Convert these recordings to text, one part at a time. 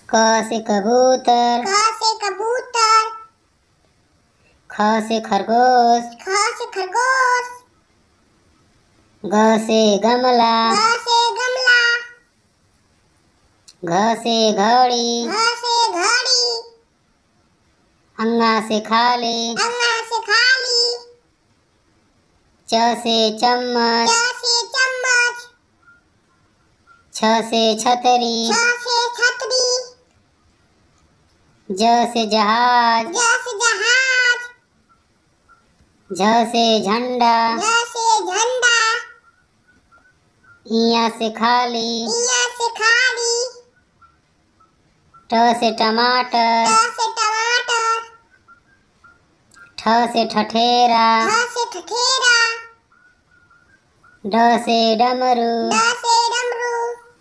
क से कबूतर, क से कबूतर, ख से खरगोश, ख से खरगोश, ग से गमला, ग से गमला, घ से घड़ी, घ से घड़ी, अंगा से खाली, अंगा से खाली, च से चम्मच, च से चम्मच, छ से छतरी, छ से छतरी, ज से जहाज, ज से जहाज, झ से झंडा, झ से झंडा, इया से खाली, इया से खाली, ट से टमाटर, ट से टमाटर, ठ से ठठेरा, ठ से ठठेरा, ड से डमरू, ड से डमरू,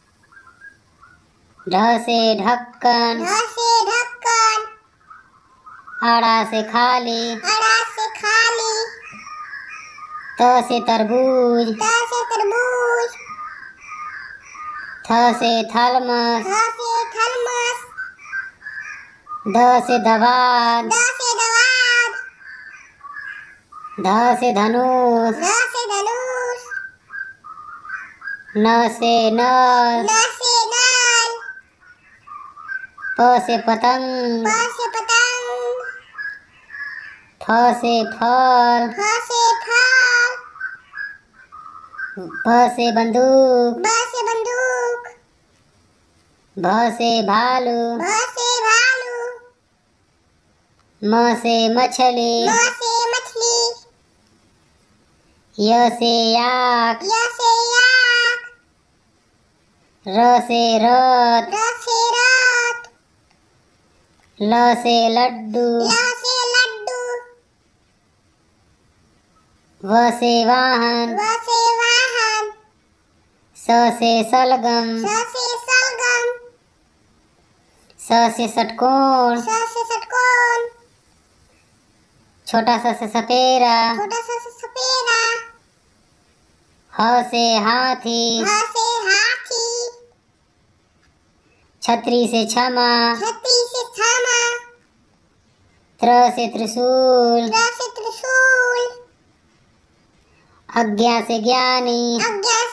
ढ से ढक्कन, ढ से ढक्कन, आड़ा से खाली, अड़ा से खाली, त से तरबूज, त से तरबूज, थ से थर्मस, थ से थर्मस, द से दवात, द से दवात, ध से धनुष, ध से धनुष, न से नल, न से नल, प से पतंग, प से पतंग, फ से फल, फ से फल, भ से बंदूक, ब से बंदूक, भ से भालू, भ से भालू, म से मछली, म से मछली, य से याक, य से याक, र से रथ, र से रथ, ल से लड्डू, ल से लड्डू, व से वाहन, व से वाहन, स से सलगम, स से सलगम, स से षटकोण, स से षटकोण, छोटा स से सपेरा, छोटा सा से सपेरा, ह से हाथी, ह से हाथी, छतरी से क्षमा, छतरी से क्षमा, त्र से त्रिशूल, त्र से त्रिशूल, अज्ञा से ज्ञानी, अज्ञा